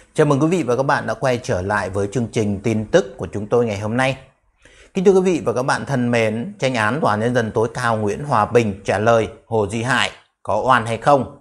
Chào mừng quý vị và các bạn đã quay trở lại với chương trình tin tức của chúng tôi ngày hôm nay. Kính thưa quý vị và các bạn thân mến, Chánh án Tòa án Nhân dân tối cao Nguyễn Hòa Bình trả lời Hồ Duy Hải có oan hay không?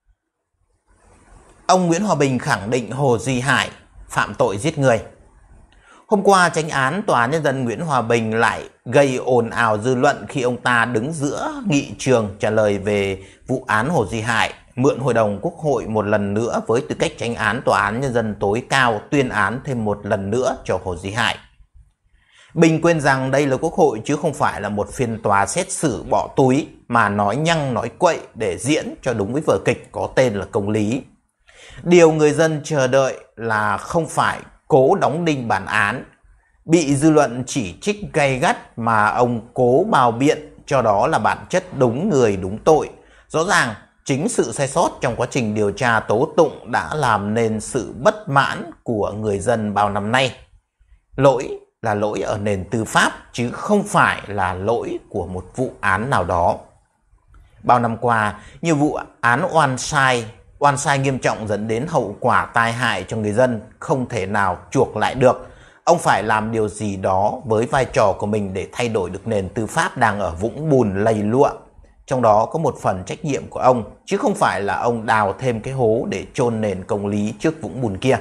Ông Nguyễn Hòa Bình khẳng định Hồ Duy Hải phạm tội giết người. Hôm qua, Chánh án Tòa án Nhân dân Nguyễn Hòa Bình lại gây ồn ào dư luận khi ông ta đứng giữa nghị trường trả lời về vụ án Hồ Duy Hải, mượn Hội đồng Quốc hội một lần nữa với tư cách Chánh án Tòa án Nhân dân tối cao tuyên án thêm một lần nữa cho Hồ Duy Hải. Bình quên rằng đây là Quốc hội chứ không phải là một phiên tòa xét xử bỏ túi mà nói nhăng nói quậy để diễn cho đúng với vở kịch có tên là công lý. Điều người dân chờ đợi là không phải cố đóng đinh bản án, bị dư luận chỉ trích gay gắt mà ông cố bào biện cho đó là bản chất đúng người đúng tội. Rõ ràng chính sự sai sót trong quá trình điều tra tố tụng đã làm nên sự bất mãn của người dân bao năm nay. Lỗi là lỗi ở nền tư pháp chứ không phải là lỗi của một vụ án nào đó. Bao năm qua, nhiều vụ án oan sai nghiêm trọng dẫn đến hậu quả tai hại cho người dân không thể nào chuộc lại được. Ông phải làm điều gì đó với vai trò của mình để thay đổi được nền tư pháp đang ở vũng bùn lầy lụa. Trong đó có một phần trách nhiệm của ông, chứ không phải là ông đào thêm cái hố để chôn nền công lý trước vũng bùn kia.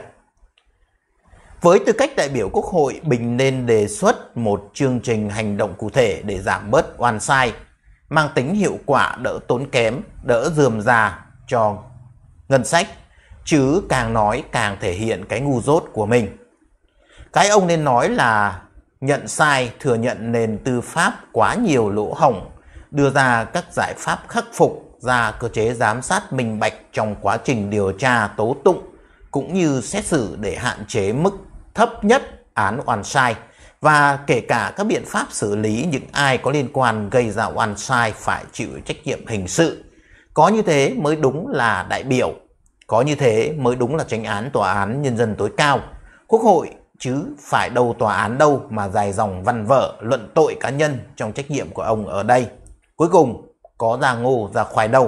Với tư cách đại biểu Quốc hội, Bình nên đề xuất một chương trình hành động cụ thể để giảm bớt oan sai, mang tính hiệu quả, đỡ tốn kém, đỡ rườm rà cho ngân sách, chứ càng nói càng thể hiện cái ngu dốt của mình. Cái ông nên nói là nhận sai, thừa nhận nền tư pháp quá nhiều lỗ hổng, đưa ra các giải pháp khắc phục, ra cơ chế giám sát minh bạch trong quá trình điều tra tố tụng, cũng như xét xử để hạn chế mức thấp nhất án oan sai, và kể cả các biện pháp xử lý những ai có liên quan gây ra oan sai phải chịu trách nhiệm hình sự. Có như thế mới đúng là đại biểu, có như thế mới đúng là Chánh án Tòa án Nhân dân tối cao, Quốc hội, chứ phải đâu tòa án đâu mà dài dòng văn vở luận tội cá nhân trong trách nhiệm của ông ở đây. Cuối cùng có ra ngô ra khoai đâu.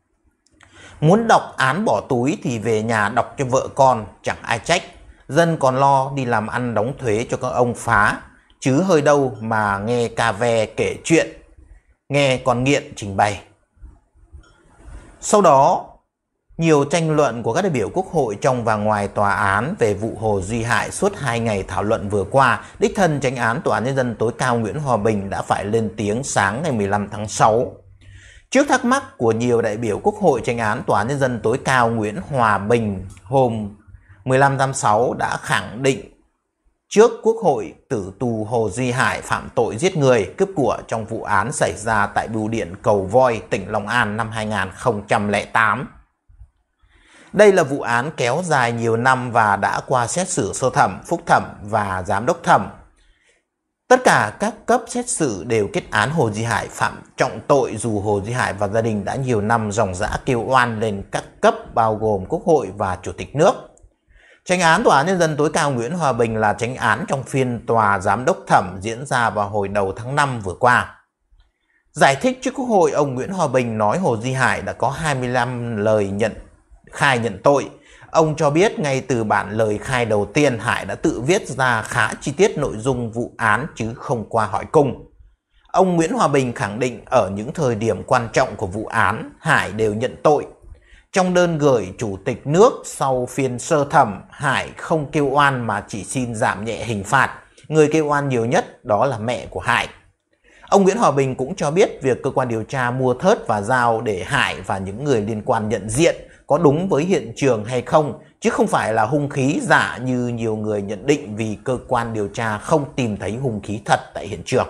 Muốn đọc án bỏ túi thì về nhà đọc cho vợ con, chẳng ai trách. Dân còn lo đi làm ăn đóng thuế cho các ông phá, chứ hơi đâu mà nghe cà ve kể chuyện, nghe con nghiện trình bày. Sau đó, nhiều tranh luận của các đại biểu Quốc hội trong và ngoài tòa án về vụ Hồ Duy Hải suốt 2 ngày thảo luận vừa qua, đích thân Chánh án Tòa án Nhân dân tối cao Nguyễn Hòa Bình đã phải lên tiếng sáng ngày 15 tháng 6. Trước thắc mắc của nhiều đại biểu Quốc hội, Chánh án Tòa án Nhân dân tối cao Nguyễn Hòa Bình hôm 15 tháng 6 đã khẳng định trước Quốc hội tử tù Hồ Duy Hải phạm tội giết người, cướp của trong vụ án xảy ra tại Bưu điện Cầu Voi, tỉnh Long An năm 2008. Đây là vụ án kéo dài nhiều năm và đã qua xét xử sơ thẩm, phúc thẩm và giám đốc thẩm. Tất cả các cấp xét xử đều kết án Hồ Duy Hải phạm trọng tội, dù Hồ Duy Hải và gia đình đã nhiều năm ròng rã kêu oan lên các cấp bao gồm Quốc hội và Chủ tịch nước. Chánh án Tòa án Nhân dân tối cao Nguyễn Hòa Bình là chánh án trong phiên tòa giám đốc thẩm diễn ra vào hồi đầu tháng 5 vừa qua. Giải thích trước Quốc hội, ông Nguyễn Hòa Bình nói Hồ Duy Hải đã có 25 lời khai nhận tội. Ông cho biết ngay từ bản lời khai đầu tiên, Hải đã tự viết ra khá chi tiết nội dung vụ án chứ không qua hỏi cung. Ông Nguyễn Hòa Bình khẳng định ở những thời điểm quan trọng của vụ án, Hải đều nhận tội. Trong đơn gửi Chủ tịch nước sau phiên sơ thẩm, Hải không kêu oan mà chỉ xin giảm nhẹ hình phạt. Người kêu oan nhiều nhất đó là mẹ của Hải. Ông Nguyễn Hòa Bình cũng cho biết việc cơ quan điều tra mua thớt và dao để Hải và những người liên quan nhận diện có đúng với hiện trường hay không, chứ không phải là hung khí giả như nhiều người nhận định vì cơ quan điều tra không tìm thấy hung khí thật tại hiện trường.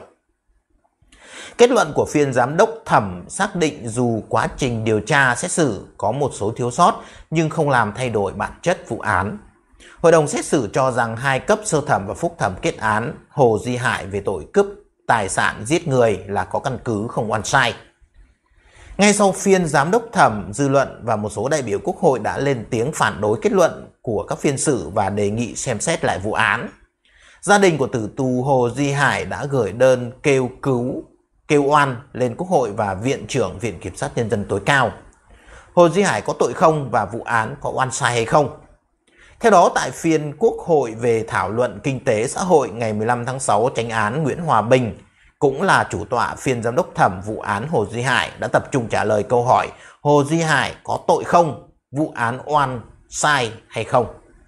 Kết luận của phiên giám đốc thẩm xác định dù quá trình điều tra xét xử có một số thiếu sót nhưng không làm thay đổi bản chất vụ án. Hội đồng xét xử cho rằng hai cấp sơ thẩm và phúc thẩm kết án Hồ Duy Hải về tội cướp tài sản giết người là có căn cứ không oan sai. Ngay sau phiên giám đốc thẩm, dư luận và một số đại biểu Quốc hội đã lên tiếng phản đối kết luận của các phiên xử và đề nghị xem xét lại vụ án. Gia đình của tử tù Hồ Duy Hải đã gửi đơn kêu oan lên Quốc hội và Viện trưởng Viện Kiểm sát Nhân dân tối cao. Hồ Duy Hải có tội không và vụ án có oan sai hay không? Theo đó, tại phiên Quốc hội về thảo luận kinh tế xã hội ngày 15 tháng 6, Chánh án Nguyễn Hòa Bình cũng là chủ tọa phiên giám đốc thẩm vụ án Hồ Duy Hải đã tập trung trả lời câu hỏi Hồ Duy Hải có tội không, vụ án oan sai hay không.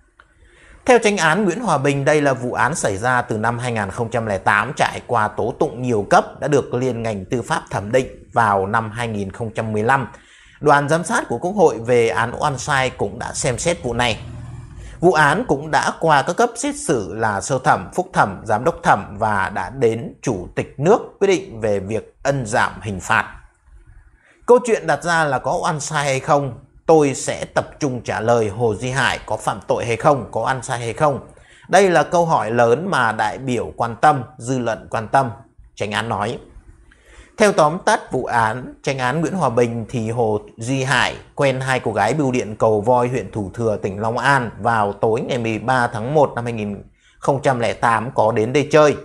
Theo Chánh án Nguyễn Hòa Bình, đây là vụ án xảy ra từ năm 2008, trải qua tố tụng nhiều cấp, đã được Liên ngành tư pháp thẩm định vào năm 2015. Đoàn giám sát của Quốc hội về án oan sai cũng đã xem xét vụ này. Vụ án cũng đã qua các cấp xét xử là sơ thẩm, phúc thẩm, giám đốc thẩm và đã đến Chủ tịch nước quyết định về việc ân giảm hình phạt. Câu chuyện đặt ra là có oan sai hay không? Tôi sẽ tập trung trả lời Hồ Duy Hải có phạm tội hay không, có oan sai hay không. Đây là câu hỏi lớn mà đại biểu quan tâm, dư luận quan tâm, Chánh án nói. Theo tóm tắt vụ án, Chánh án Nguyễn Hòa Bình thì Hồ Duy Hải quen hai cô gái bưu điện Cầu Voi, huyện Thủ Thừa, tỉnh Long An vào tối ngày 13 tháng 1 năm 2008 có đến đây chơi.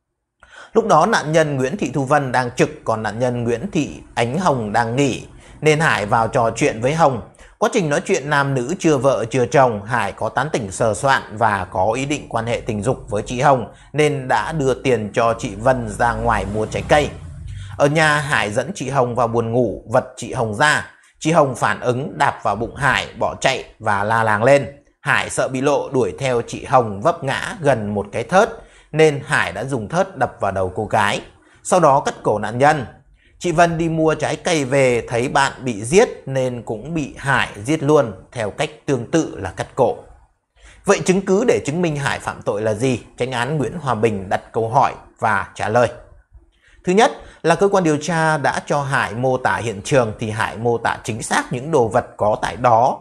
Lúc đó nạn nhân Nguyễn Thị Thu Vân đang trực, còn nạn nhân Nguyễn Thị Ánh Hồng đang nghỉ, nên Hải vào trò chuyện với Hồng. Quá trình nói chuyện nam nữ chưa vợ chưa chồng, Hải có tán tỉnh sờ soạn và có ý định quan hệ tình dục với chị Hồng nên đã đưa tiền cho chị Vân ra ngoài mua trái cây. Ở nhà, Hải dẫn chị Hồng vào buồng ngủ, vật chị Hồng ra. Chị Hồng phản ứng đạp vào bụng Hải, bỏ chạy và la làng lên. Hải sợ bị lộ, đuổi theo chị Hồng vấp ngã gần một cái thớt nên Hải đã dùng thớt đập vào đầu cô gái, sau đó cắt cổ nạn nhân. Chị Vân đi mua trái cây về thấy bạn bị giết nên cũng bị Hải giết luôn theo cách tương tự là cắt cổ. Vậy chứng cứ để chứng minh Hải phạm tội là gì? Chánh án Nguyễn Hòa Bình đặt câu hỏi và trả lời. Thứ nhất là cơ quan điều tra đã cho Hải mô tả hiện trường thì Hải mô tả chính xác những đồ vật có tại đó.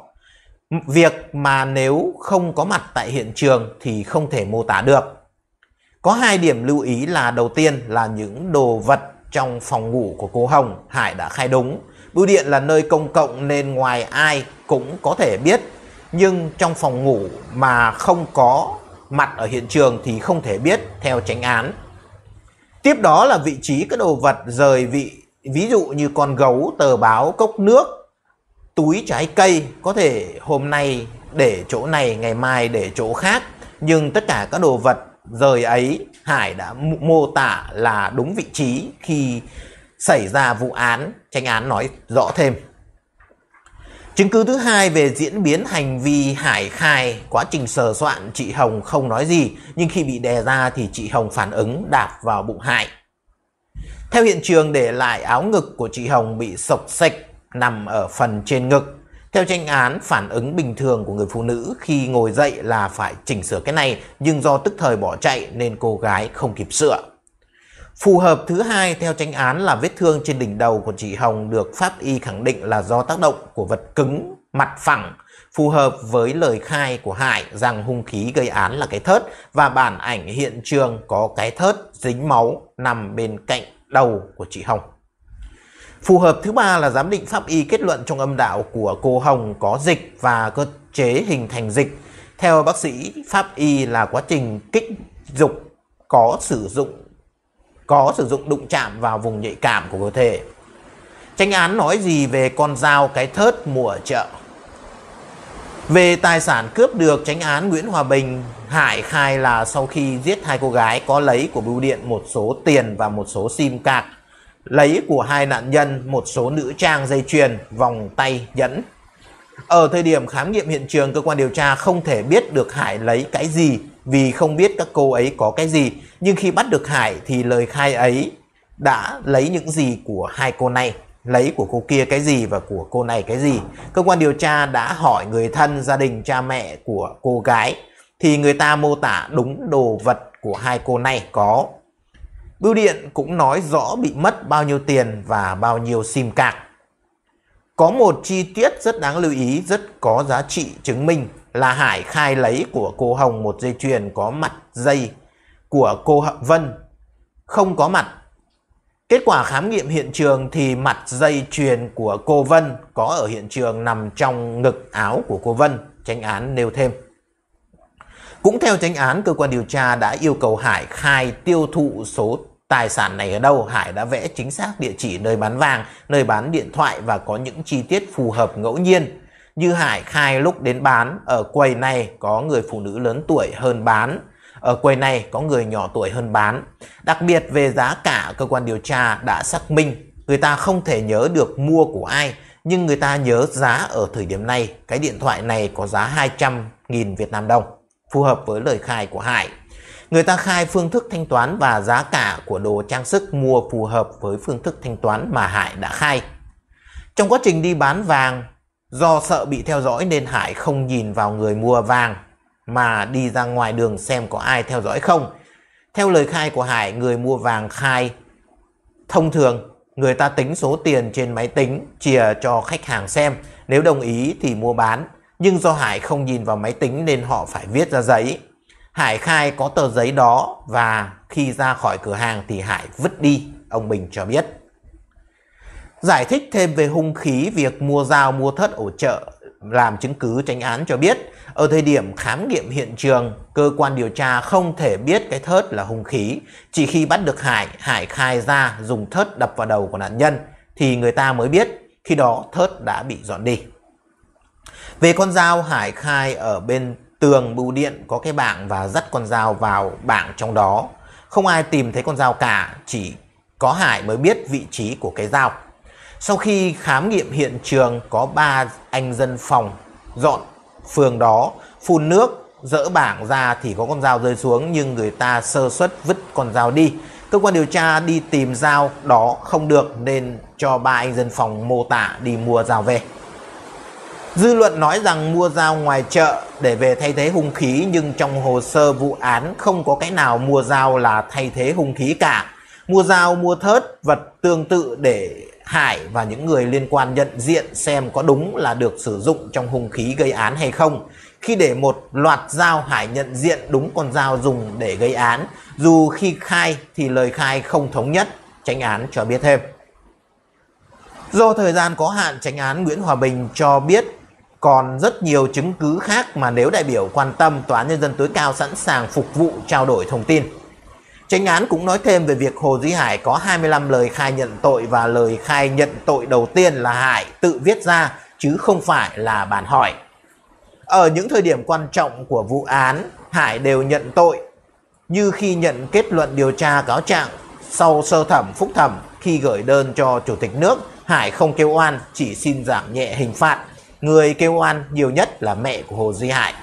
Việc mà nếu không có mặt tại hiện trường thì không thể mô tả được. Có hai điểm lưu ý là đầu tiên là những đồ vật trong phòng ngủ của cô Hồng, Hải đã khai đúng. Bưu điện là nơi công cộng nên ngoài ai cũng có thể biết, nhưng trong phòng ngủ mà không có mặt ở hiện trường thì không thể biết theo Chánh án. Tiếp đó là vị trí các đồ vật rời ví dụ như con gấu, tờ báo, cốc nước, túi trái cây, có thể hôm nay để chỗ này, ngày mai để chỗ khác. Nhưng tất cả các đồ vật rời ấy Hải đã mô tả là đúng vị trí khi xảy ra vụ án, Chánh án nói rõ thêm. Chứng cứ thứ hai về diễn biến hành vi Hải khai, quá trình sờ soạn chị Hồng không nói gì, nhưng khi bị đè ra thì chị Hồng phản ứng đạp vào bụng Hải. Theo hiện trường để lại áo ngực của chị Hồng bị xộc xệch nằm ở phần trên ngực. Theo Chánh án, phản ứng bình thường của người phụ nữ khi ngồi dậy là phải chỉnh sửa cái này, nhưng do tức thời bỏ chạy nên cô gái không kịp sửa. Phù hợp thứ hai theo Chánh án là vết thương trên đỉnh đầu của chị Hồng được pháp y khẳng định là do tác động của vật cứng, mặt phẳng, phù hợp với lời khai của Hải rằng hung khí gây án là cái thớt và bản ảnh hiện trường có cái thớt dính máu nằm bên cạnh đầu của chị Hồng. Phù hợp thứ ba là giám định pháp y kết luận trong âm đạo của cô Hồng có dịch và cơ chế hình thành dịch. Theo bác sĩ pháp y là quá trình kích dục có sử dụng đụng chạm vào vùng nhạy cảm của cơ thể. Chánh án nói gì về con dao cái thớt mua ở chợ? Về tài sản cướp được, Chánh án Nguyễn Hòa Bình, Hải khai là sau khi giết hai cô gái có lấy của bưu điện một số tiền và một số sim card, lấy của hai nạn nhân một số nữ trang, dây chuyền, vòng tay, nhẫn. Ở thời điểm khám nghiệm hiện trường, cơ quan điều tra không thể biết được Hải lấy cái gì vì không biết các cô ấy có cái gì. Nhưng khi bắt được Hải thì lời khai ấy đã lấy những gì của hai cô này, lấy của cô kia cái gì và của cô này cái gì. Cơ quan điều tra đã hỏi người thân, gia đình, cha mẹ của cô gái thì người ta mô tả đúng đồ vật của hai cô này có. Bưu điện cũng nói rõ bị mất bao nhiêu tiền và bao nhiêu sim card. Có một chi tiết rất đáng lưu ý, rất có giá trị chứng minh là Hải khai lấy của cô Hồng một dây chuyền có mặt dây của cô Vân không có mặt. Kết quả khám nghiệm hiện trường thì mặt dây chuyền của cô Vân có ở hiện trường nằm trong ngực áo của cô Vân, Chánh án nêu thêm. Cũng theo Chánh án, cơ quan điều tra đã yêu cầu Hải khai tiêu thụ số tài sản này ở đâu. Hải đã vẽ chính xác địa chỉ nơi bán vàng, nơi bán điện thoại và có những chi tiết phù hợp ngẫu nhiên. Như Hải khai lúc đến bán, ở quầy này có người phụ nữ lớn tuổi hơn bán, ở quầy này có người nhỏ tuổi hơn bán. Đặc biệt về giá cả, cơ quan điều tra đã xác minh người ta không thể nhớ được mua của ai, nhưng người ta nhớ giá ở thời điểm này cái điện thoại này có giá 200.000 Việt Nam đồng, phù hợp với lời khai của Hải. Người ta khai phương thức thanh toán và giá cả của đồ trang sức mua phù hợp với phương thức thanh toán mà Hải đã khai. Trong quá trình đi bán vàng, do sợ bị theo dõi nên Hải không nhìn vào người mua vàng mà đi ra ngoài đường xem có ai theo dõi không. Theo lời khai của Hải, người mua vàng khai thông thường người ta tính số tiền trên máy tính chìa cho khách hàng xem, nếu đồng ý thì mua bán. Nhưng do Hải không nhìn vào máy tính nên họ phải viết ra giấy. Hải khai có tờ giấy đó và khi ra khỏi cửa hàng thì Hải vứt đi, ông Bình cho biết. Giải thích thêm về hung khí, việc mua dao mua thớt ở chợ làm chứng cứ, chánh án cho biết ở thời điểm khám nghiệm hiện trường, cơ quan điều tra không thể biết cái thớt là hung khí. Chỉ khi bắt được Hải khai ra dùng thớt đập vào đầu của nạn nhân thì người ta mới biết, khi đó thớt đã bị dọn đi. Về con dao, Hải khai ở bên tường bưu điện có cái bảng và dắt con dao vào bảng trong đó. Không ai tìm thấy con dao cả, chỉ có Hải mới biết vị trí của cái dao. Sau khi khám nghiệm hiện trường, có 3 anh dân phòng dọn phường đó phun nước dỡ bảng ra thì có con dao rơi xuống, nhưng người ta sơ suất vứt con dao đi. Cơ quan điều tra đi tìm dao đó không được nên cho 3 anh dân phòng mô tả đi mua dao về. Dư luận nói rằng mua dao ngoài chợ để về thay thế hung khí, nhưng trong hồ sơ vụ án không có cái nào mua dao là thay thế hung khí cả. Mua dao, mua thớt, vật tương tự để Hải và những người liên quan nhận diện xem có đúng là được sử dụng trong hung khí gây án hay không. Khi để một loạt dao, Hải nhận diện đúng con dao dùng để gây án, dù khi khai thì lời khai không thống nhất, chánh án cho biết thêm. Do thời gian có hạn, chánh án Nguyễn Hòa Bình cho biết còn rất nhiều chứng cứ khác mà nếu đại biểu quan tâm, Tòa án Nhân dân tối cao sẵn sàng phục vụ trao đổi thông tin. Chánh án cũng nói thêm về việc Hồ Duy Hải có 25 lời khai nhận tội và lời khai nhận tội đầu tiên là Hải tự viết ra chứ không phải là bản hỏi. Ở những thời điểm quan trọng của vụ án, Hải đều nhận tội, như khi nhận kết luận điều tra cáo trạng sau sơ thẩm, phúc thẩm. Khi gửi đơn cho Chủ tịch nước, Hải không kêu oan, chỉ xin giảm nhẹ hình phạt. Người kêu oan nhiều nhất là mẹ của Hồ Duy Hải.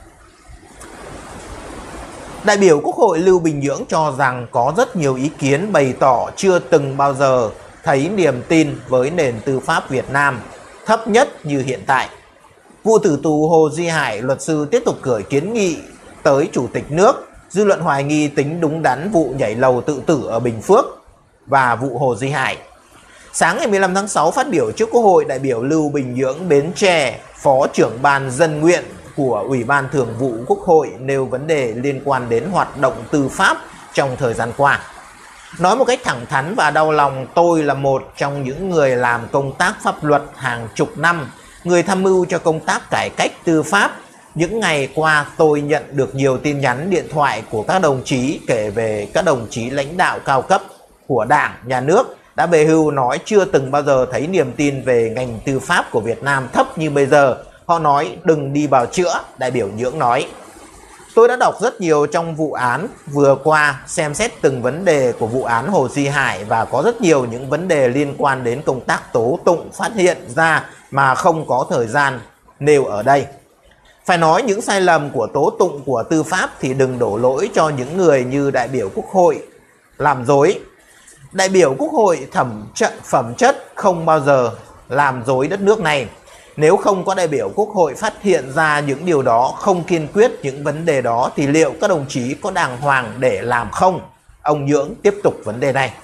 Đại biểu Quốc hội Lưu Bình Nhưỡng cho rằng có rất nhiều ý kiến bày tỏ chưa từng bao giờ thấy niềm tin với nền tư pháp Việt Nam thấp nhất như hiện tại. Vụ tử tù Hồ Duy Hải, luật sư tiếp tục gửi kiến nghị tới Chủ tịch nước. Dư luận hoài nghi tính đúng đắn vụ nhảy lầu tự tử ở Bình Phước và vụ Hồ Duy Hải. Sáng ngày 15 tháng 6 phát biểu trước Quốc hội, đại biểu Lưu Bình Nhưỡng Bến Tre, Phó trưởng ban dân nguyện của Ủy ban Thường vụ Quốc hội nêu vấn đề liên quan đến hoạt động tư pháp trong thời gian qua. Nói một cách thẳng thắn và đau lòng, tôi là một trong những người làm công tác pháp luật hàng chục năm, người tham mưu cho công tác cải cách tư pháp. Những ngày qua tôi nhận được nhiều tin nhắn điện thoại của các đồng chí kể về các đồng chí lãnh đạo cao cấp của Đảng, Nhà nước đã về hưu nói chưa từng bao giờ thấy niềm tin về ngành tư pháp của Việt Nam thấp như bây giờ. Họ nói đừng đi bào chữa, đại biểu Nhưỡng nói. Tôi đã đọc rất nhiều trong vụ án vừa qua, xem xét từng vấn đề của vụ án Hồ Duy Hải và có rất nhiều những vấn đề liên quan đến công tác tố tụng phát hiện ra mà không có thời gian nêu ở đây. Phải nói những sai lầm của tố tụng của tư pháp thì đừng đổ lỗi cho những người như đại biểu Quốc hội làm dối. Đại biểu Quốc hội phẩm chất không bao giờ làm dối đất nước này. Nếu không có đại biểu Quốc hội phát hiện ra những điều đó, không kiên quyết những vấn đề đó thì liệu các đồng chí có đàng hoàng để làm không? Ông Nhưỡng tiếp tục vấn đề này.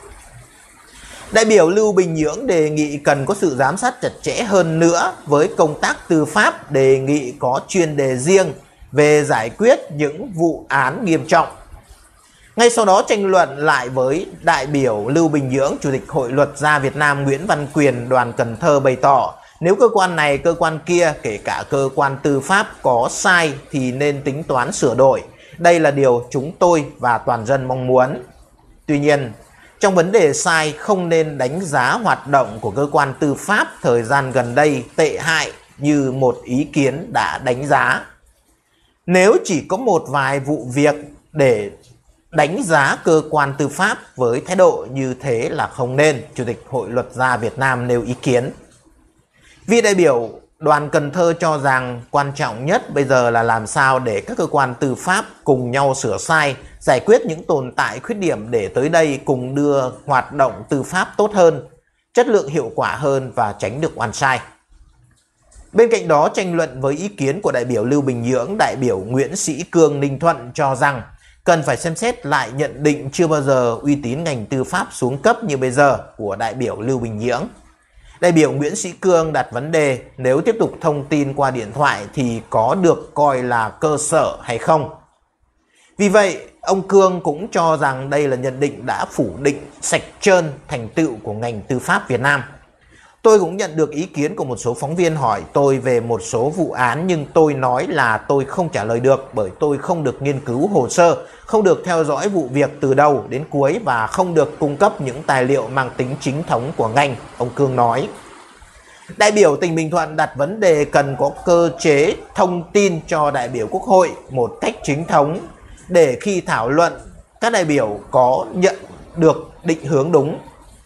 Đại biểu Lưu Bình Nhưỡng đề nghị cần có sự giám sát chặt chẽ hơn nữa với công tác tư pháp, đề nghị có chuyên đề riêng về giải quyết những vụ án nghiêm trọng. Ngay sau đó tranh luận lại với đại biểu Lưu Bình Nhưỡng, Chủ tịch Hội Luật gia Việt Nam Nguyễn Văn Quyền, đoàn Cần Thơ bày tỏ nếu cơ quan này, cơ quan kia, kể cả cơ quan tư pháp có sai thì nên tính toán sửa đổi. Đây là điều chúng tôi và toàn dân mong muốn. Tuy nhiên, trong vấn đề sai không nên đánh giá hoạt động của cơ quan tư pháp thời gian gần đây tệ hại như một ý kiến đã đánh giá. Nếu chỉ có một vài vụ việc để đánh giá cơ quan tư pháp với thái độ như thế là không nên, Chủ tịch Hội Luật gia Việt Nam nêu ý kiến. Vị đại biểu đoàn Cần Thơ cho rằng quan trọng nhất bây giờ là làm sao để các cơ quan tư pháp cùng nhau sửa sai, giải quyết những tồn tại khuyết điểm để tới đây cùng đưa hoạt động tư pháp tốt hơn, chất lượng hiệu quả hơn và tránh được oan sai. Bên cạnh đó, tranh luận với ý kiến của đại biểu Lưu Bình Nhưỡng, đại biểu Nguyễn Sĩ Cương Ninh Thuận cho rằng cần phải xem xét lại nhận định chưa bao giờ uy tín ngành tư pháp xuống cấp như bây giờ của đại biểu Lưu Bình Nhưỡng. Đại biểu Nguyễn Sĩ Cương đặt vấn đề nếu tiếp tục thông tin qua điện thoại thì có được coi là cơ sở hay không. Vì vậy, ông Cương cũng cho rằng đây là nhận định đã phủ định sạch trơn thành tựu của ngành tư pháp Việt Nam. Tôi cũng nhận được ý kiến của một số phóng viên hỏi tôi về một số vụ án, nhưng tôi nói là tôi không trả lời được bởi tôi không được nghiên cứu hồ sơ, không được theo dõi vụ việc từ đầu đến cuối và không được cung cấp những tài liệu mang tính chính thống của ngành, ông Cương nói. Đại biểu tỉnh Bình Thuận đặt vấn đề cần có cơ chế thông tin cho đại biểu Quốc hội một cách chính thống để khi thảo luận các đại biểu có nhận được định hướng đúng.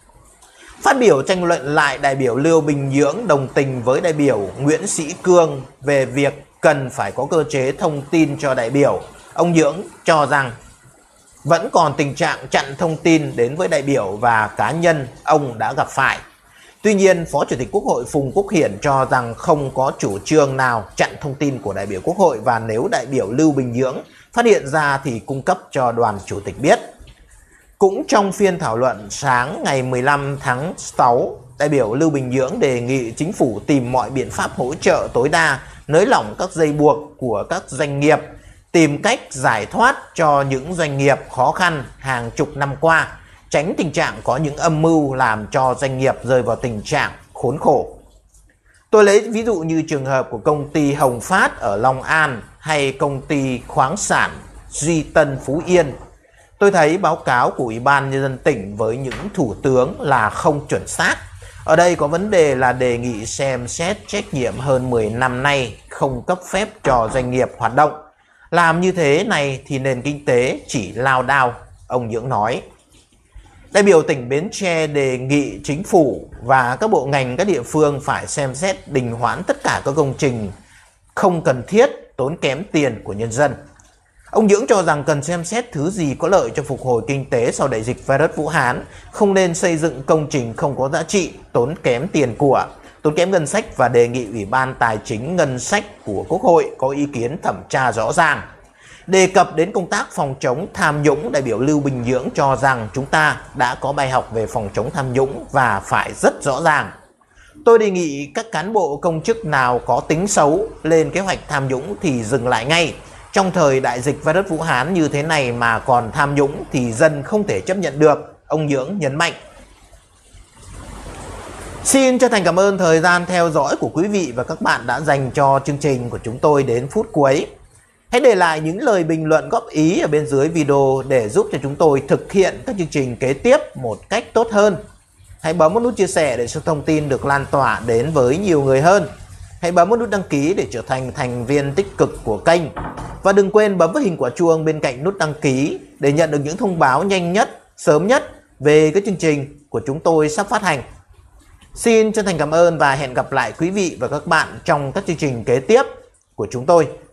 Phát biểu tranh luận lại, đại biểu Lưu Bình Nhưỡng đồng tình với đại biểu Nguyễn Sĩ Cương về việc cần phải có cơ chế thông tin cho đại biểu. Ông Nhưỡng cho rằng vẫn còn tình trạng chặn thông tin đến với đại biểu và cá nhân ông đã gặp phải. Tuy nhiên, Phó Chủ tịch Quốc hội Phùng Quốc Hiển cho rằng không có chủ trương nào chặn thông tin của đại biểu Quốc hội và nếu đại biểu Lưu Bình Nhưỡng phát hiện ra thì cung cấp cho đoàn chủ tịch biết. Cũng trong phiên thảo luận sáng ngày 15 tháng 6, đại biểu Lưu Bình Nhưỡng đề nghị chính phủ tìm mọi biện pháp hỗ trợ tối đa, nới lỏng các dây buộc của các doanh nghiệp, tìm cách giải thoát cho những doanh nghiệp khó khăn hàng chục năm qua, tránh tình trạng có những âm mưu làm cho doanh nghiệp rơi vào tình trạng khốn khổ. Tôi lấy ví dụ như trường hợp của công ty Hồng Phát ở Long An hay công ty khoáng sản Duy Tân Phú Yên. Tôi thấy báo cáo của Ủy ban Nhân dân tỉnh với những thủ tướng là không chuẩn xác. Ở đây có vấn đề là đề nghị xem xét trách nhiệm hơn 10 năm nay không cấp phép cho doanh nghiệp hoạt động. Làm như thế này thì nền kinh tế chỉ lao đao, ông Nhưỡng nói. Đại biểu tỉnh Bến Tre đề nghị chính phủ và các bộ ngành các địa phương phải xem xét đình hoãn tất cả các công trình không cần thiết, tốn kém tiền của nhân dân. Ông Nhưỡng cho rằng cần xem xét thứ gì có lợi cho phục hồi kinh tế sau đại dịch virus Vũ Hán, không nên xây dựng công trình không có giá trị, tốn kém tiền của, tốn kém ngân sách và đề nghị Ủy ban Tài chính Ngân sách của Quốc hội có ý kiến thẩm tra rõ ràng. Đề cập đến công tác phòng chống tham nhũng, đại biểu Lưu Bình Nhưỡng cho rằng chúng ta đã có bài học về phòng chống tham nhũng và phải rất rõ ràng. Tôi đề nghị các cán bộ công chức nào có tính xấu lên kế hoạch tham nhũng thì dừng lại ngay. Trong thời đại dịch virus Vũ Hán như thế này mà còn tham nhũng thì dân không thể chấp nhận được, ông Nhưỡng nhấn mạnh. Xin chân thành cảm ơn thời gian theo dõi của quý vị và các bạn đã dành cho chương trình của chúng tôi đến phút cuối. Hãy để lại những lời bình luận góp ý ở bên dưới video để giúp cho chúng tôi thực hiện các chương trình kế tiếp một cách tốt hơn. Hãy bấm vào nút chia sẻ để cho thông tin được lan tỏa đến với nhiều người hơn. Hãy bấm vào nút đăng ký để trở thành thành viên tích cực của kênh. Và đừng quên bấm vào hình quả chuông bên cạnh nút đăng ký để nhận được những thông báo nhanh nhất, sớm nhất về các chương trình của chúng tôi sắp phát hành. Xin chân thành cảm ơn và hẹn gặp lại quý vị và các bạn trong các chương trình kế tiếp của chúng tôi.